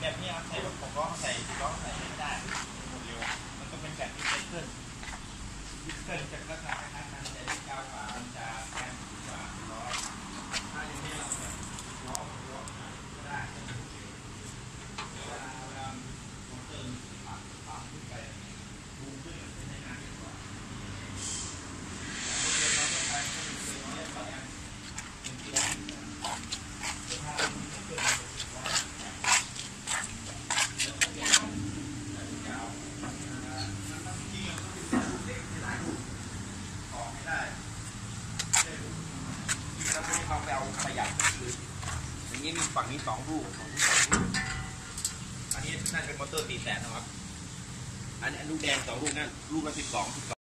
แบบนี้ใส่รถ6 ล้อใส่10 ล้อใส่ไม่ได้หมดเร็วมันต้องเป็นแบบที่เป็นเครื่องจะลักษณะคล้ายๆกันแต่ที่ยาวกว่ามันจะแข็งกว่าล้อถ้าอย่างนี้เราแบบล้อก็ได้เวลามอเตอร์ปั๊มขึ้นไปบูมขึ้นใช้งานดีกว่าเราไปเอาประหยัดคืออย่างนี้มีฝั่งนี้2 ลูกอันนี้น่าจะเป็นมอเตอร์400,000นะครับอันนี้ลูกแดง2 ลูกนั่นลูกละ12